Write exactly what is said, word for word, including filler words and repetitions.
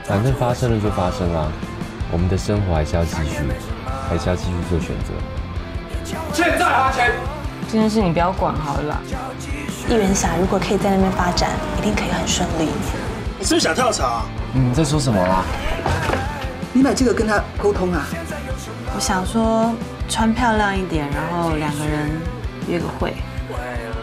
反正发生了就发生啦，我们的生活还是要继续，还是要继续做选择。 欠债还钱！ 这件事你不要管好了啦。 艺人侠如果可以在那边发展，一定可以很顺利。 你是不是想跳槽？ 嗯，你在说什么啊？ 你买这个跟他沟通啊？ 我想说穿漂亮一点，然后两个人约个会。